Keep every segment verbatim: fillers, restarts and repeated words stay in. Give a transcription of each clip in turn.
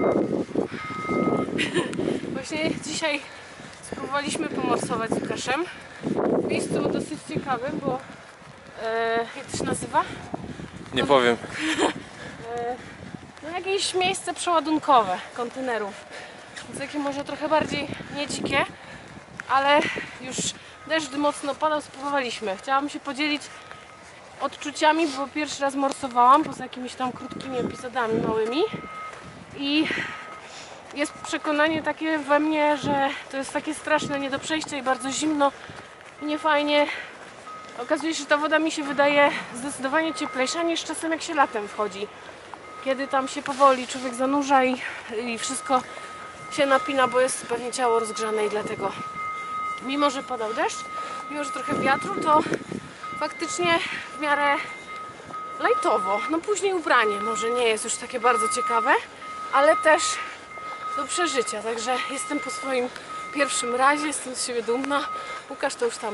Właśnie dzisiaj spróbowaliśmy pomorsować z Łukaszem w miejscu dosyć ciekawym, bo e, jak to się nazywa? Nie powiem. E, no jakieś miejsce przeładunkowe kontenerów. Więc takie może trochę bardziej nie dzikie, ale już deszcz mocno padał, spróbowaliśmy. Chciałam się podzielić odczuciami, bo pierwszy raz morsowałam, poza jakimiś tam krótkimi epizodami małymi. I jest przekonanie takie we mnie, że to jest takie straszne nie do przejścia i bardzo zimno i niefajnie. Okazuje się, że ta woda mi się wydaje zdecydowanie cieplejsza niż czasem jak się latem wchodzi. Kiedy tam się powoli człowiek zanurza i, i wszystko się napina, bo jest pewnie ciało rozgrzane i dlatego, mimo że padał deszcz, mimo że trochę wiatru, to faktycznie w miarę lajtowo. No później ubranie może nie jest już takie bardzo ciekawe, ale też do przeżycia. Także jestem po swoim pierwszym razie, jestem z siebie dumna. Łukasz to już tam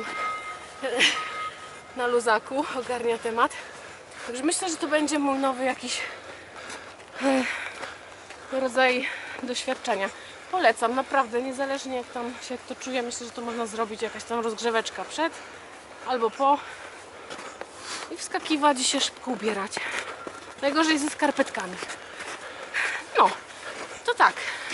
na luzaku ogarnia temat. Także myślę, że to będzie mój nowy jakiś rodzaj doświadczenia. Polecam, naprawdę, niezależnie jak tam się jak to czuję, myślę, że to można zrobić jakaś tam rozgrzeweczka przed albo po i wskakiwać i się szybko ubierać. Najgorzej ze skarpetkami. No, to tak.